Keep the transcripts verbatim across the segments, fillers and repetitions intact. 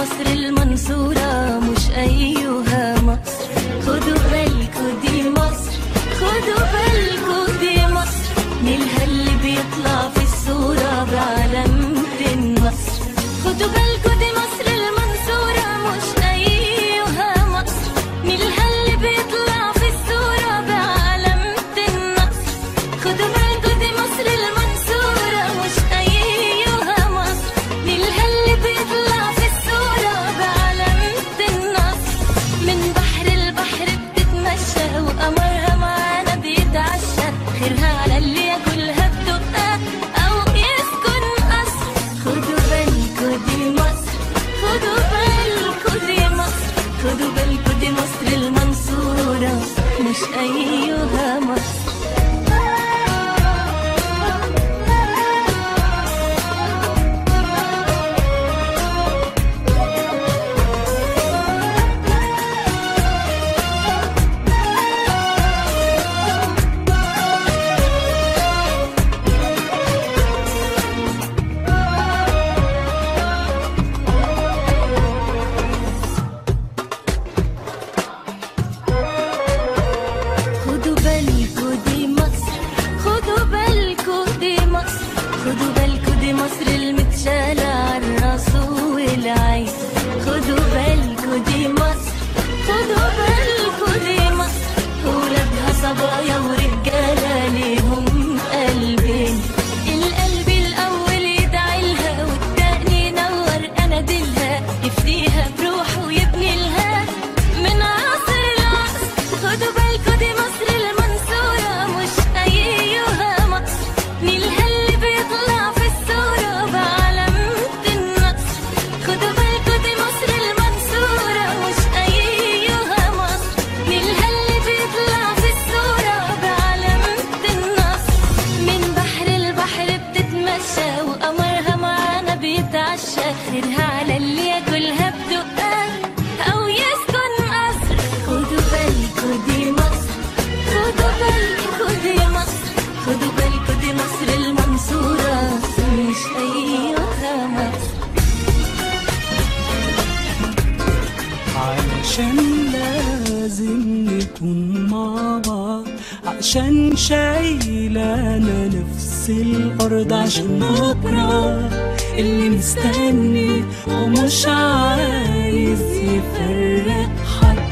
مصر المنصورة مش أيها مصر. خدوا بالكوا دي مصر، خدوا بالكوا دي مصر، نيلها اللي بيطلع في الصورة بعلامة النصر. خدوا بالكوا دي مصر المنصورة مش أيها مصر، نيلها اللي بيطلع في الصورة بعلامة النصر. خدوا بالكوا دي مصر المنصورة مش أيها مصر، نيلها اللي بيطلع في الصورة بعلامة النصر. من بحر البحر بتتمشى وقمرها معانا بيتعشى، خيرها على اللي ياكلها بدقها أو يسكن قصر. خدوا بالكوا دي مصر، خدوا بالكوا دي مصر، خدوا بالكوا دي مصر المنصورة مش أيها مصر. خدوا بالكوا دي مصر، خدوا بالكوا دي مصر، خدوا بالكوا دي مصر المتشالة عالراس والعين. خدوا بالكوا دي مصر، خدوا بالكوا دي مصر، ولادها صبايا ورجالة ليهم قلبين. القلب الأول يدعيلها والتاني ينور أناديلها، يفديها بروحه ويبني لها من عصر العصر. خدوا بالكوا دي مصر المنصورة مش أيها مصر، نيلها اللي بيطلع في الصورة بعلامة النصر. خدوا بالكوا دي مصر المنصورة مش أيها مصر، نيلها اللي بيطلع في الصورة بعلامة النصر. من بحر البحر بتتمشى وقمرها معانا بيتعشى، خيرها على اللي ياكلها بدقها أو يسكن قصر. خدوا بالكوا دي مصر، خدوا بالكوا دي مصر، خدوا بالكوا دي مصر المنصورة مش أيها مصر. علشان لازم نكون مع بعض، عشان شايلانا نفس الأرض، عشان بكرة اللي مستني ومش عايز يفرق حد.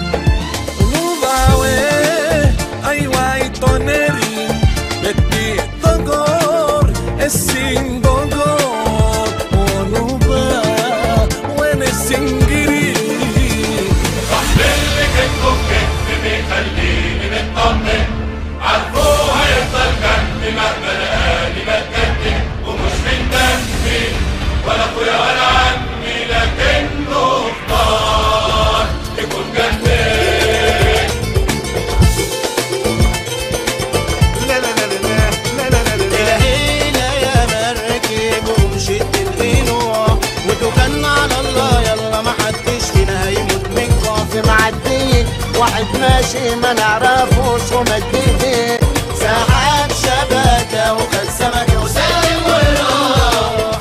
واحد ماشي ما نعرفوش ومدينه، ساعات شبكه وخد سمكه وسالم وراح.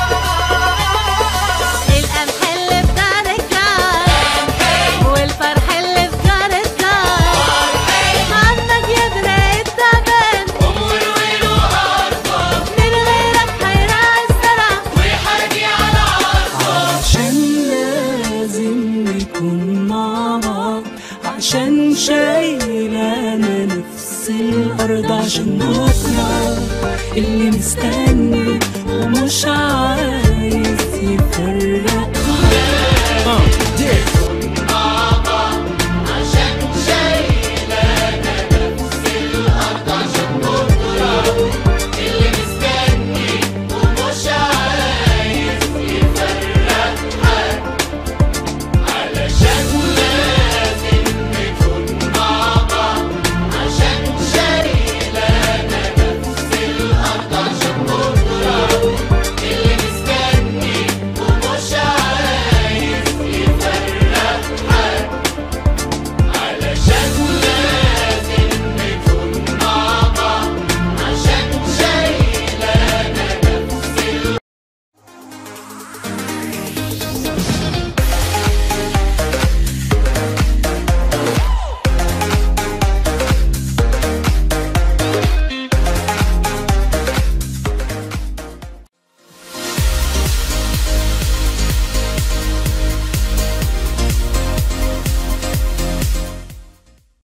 القمح اللي في دار الجار والفرح اللي في جار الدار، عندك يدري التعبان أمور ويله أرضه، من غيرك هيراعي الزرع ويحاجي على عرضه. عشان لازم نكون مع بعض، عشان شايلانا نفس الأرض، عشان بكرة اللي مستني ومش عايز يفرق